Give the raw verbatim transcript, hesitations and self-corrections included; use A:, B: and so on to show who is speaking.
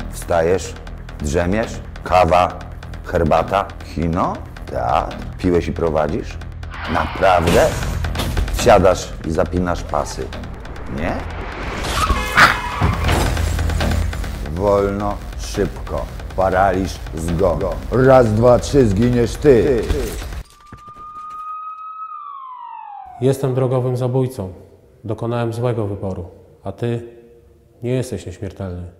A: Wstajesz, drzemiesz, kawa, herbata, kino, teatr, piłeś i prowadzisz? Naprawdę? Wsiadasz i zapinasz pasy, nie? Wolno, szybko, paraliż, zgon. Raz, dwa, trzy, zginiesz ty.
B: Jestem drogowym zabójcą. Dokonałem złego wyboru, a ty nie jesteś nieśmiertelny.